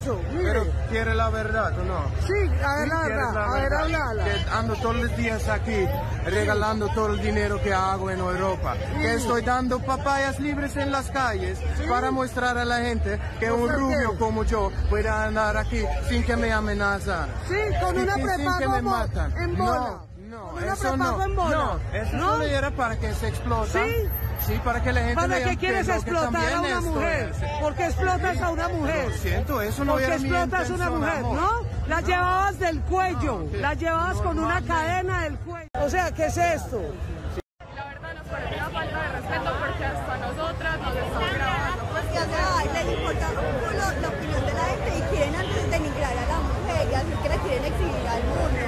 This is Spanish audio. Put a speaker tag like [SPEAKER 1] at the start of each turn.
[SPEAKER 1] eso, mire.
[SPEAKER 2] Pero ¿quiere la verdad o no?
[SPEAKER 1] Sí, a ver la verdad, a ver, háblala.
[SPEAKER 2] Que ando todos los días aquí regalando todo el dinero que hago en Europa. Que estoy dando papayas libres en las calles para mostrar a la gente que un rubio como yo puede andar aquí sin que me amenazan.
[SPEAKER 1] Sí, con una
[SPEAKER 2] sin que me
[SPEAKER 1] prepago
[SPEAKER 2] matan.
[SPEAKER 1] en bola.
[SPEAKER 2] No,
[SPEAKER 1] Con una
[SPEAKER 2] eso
[SPEAKER 1] prepago en bola.
[SPEAKER 2] No, eso
[SPEAKER 1] ¿No?
[SPEAKER 2] solo era para que se explota.
[SPEAKER 1] Sí.
[SPEAKER 2] Sí, para que la gente
[SPEAKER 1] ¿Para
[SPEAKER 2] vea
[SPEAKER 1] qué
[SPEAKER 2] que
[SPEAKER 1] quieres
[SPEAKER 2] lo que
[SPEAKER 1] explotar
[SPEAKER 2] también
[SPEAKER 1] a una
[SPEAKER 2] esto
[SPEAKER 1] mujer?
[SPEAKER 2] es.
[SPEAKER 1] ¿Por qué explotas a una mujer?
[SPEAKER 2] Lo siento, eso no
[SPEAKER 1] ¿Por qué
[SPEAKER 2] era mi
[SPEAKER 1] explotas a una
[SPEAKER 2] intención,
[SPEAKER 1] mujer?
[SPEAKER 2] amor.
[SPEAKER 1] ¿No? La llevabas del cuello,
[SPEAKER 2] No,
[SPEAKER 1] la llevabas con una
[SPEAKER 2] normalmente.
[SPEAKER 1] cadena del cuello. O sea, ¿qué es esto?
[SPEAKER 3] La verdad nos parece una falta de respeto porque hasta nosotras nos están grabando.
[SPEAKER 4] Porque, o sea, les importa un culo la opinión de la gente y quieren antes denigrar a la mujer y así que la quieren exhibir al mundo.